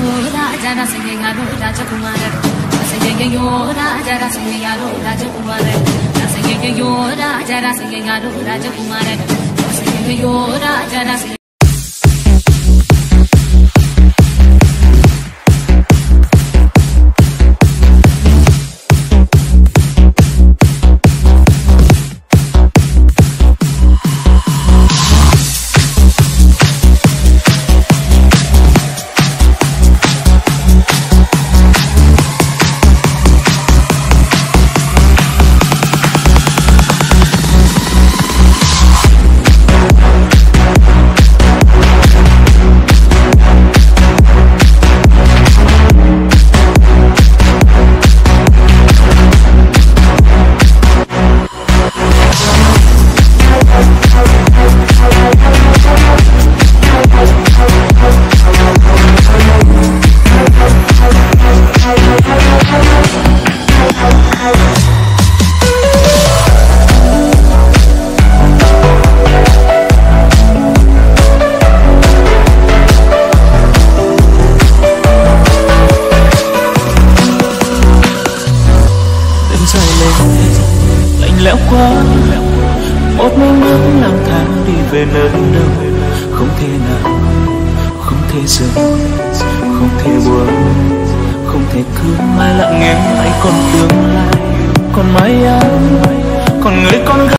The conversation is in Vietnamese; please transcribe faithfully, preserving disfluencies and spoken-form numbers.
Raja Singaro, Raja Kumar, Sayayo, Raja Singaro, Raja Kumar, Sayayo, Raja Singaro, Raja Kumar, Sayayo, Raja lẽo quá, một mình nắng lang thang đi về nơi đâu, không thể nào, không thể dừng, không thể buồn, không thể cứ mãi lặng nghe. Hãy còn tương lai, còn mái áo, còn người con gái.